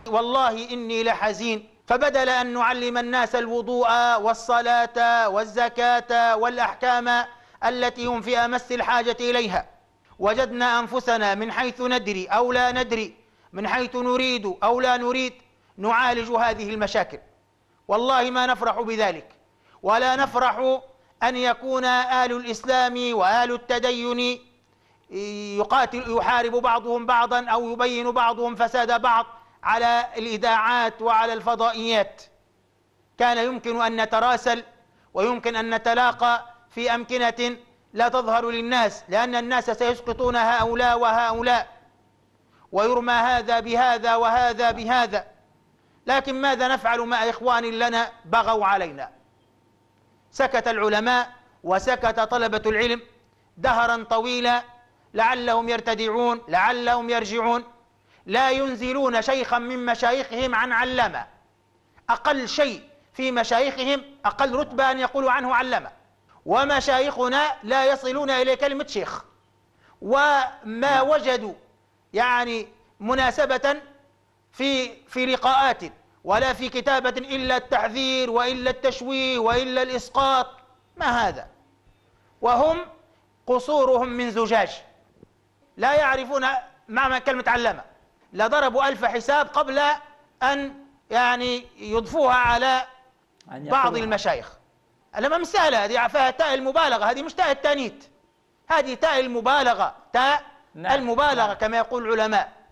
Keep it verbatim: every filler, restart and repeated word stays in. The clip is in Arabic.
والله إني لحزين، فبدل أن نعلم الناس الوضوء والصلاة والزكاة والأحكام التي هم في أمس الحاجة إليها، وجدنا أنفسنا من حيث ندري أو لا ندري، من حيث نريد أو لا نريد، نعالج هذه المشاكل. والله ما نفرح بذلك، ولا نفرح أن يكون آل الإسلام وآل التدين يقاتل يحارب بعضهم بعضا أو يبين بعضهم فساد بعض على الإذاعات وعلى الفضائيات. كان يمكن أن نتراسل ويمكن أن نتلاقى في أمكنة لا تظهر للناس، لأن الناس سيسقطون هؤلاء وهؤلاء، ويرمى هذا بهذا وهذا بهذا. لكن ماذا نفعل مع إخوان لنا بغوا علينا؟ سكت العلماء وسكت طلبة العلم دهرا طويلا، لعلهم يرتدعون، لعلهم يرجعون. لا ينزلون شيخا من مشايخهم عن علامة. أقل شيء في مشايخهم أقل رتبة أن يقولوا عنه علامة، ومشايخنا لا يصلون إلى كلمة شيخ. وما وجدوا يعني مناسبة في في لقاءات ولا في كتابة إلا التحذير وإلا التشويه وإلا الإسقاط. ما هذا؟ وهم قصورهم من زجاج، لا يعرفون معنى كلمة علامة، لضربوا ألف حساب قبل أن يعني يضفوها على بعض المشايخ. لما مسألة هذه فيها تاء المبالغة، هذه مش تاء التانيت، هذه تاء المبالغة، تاء المبالغة كما يقول العلماء.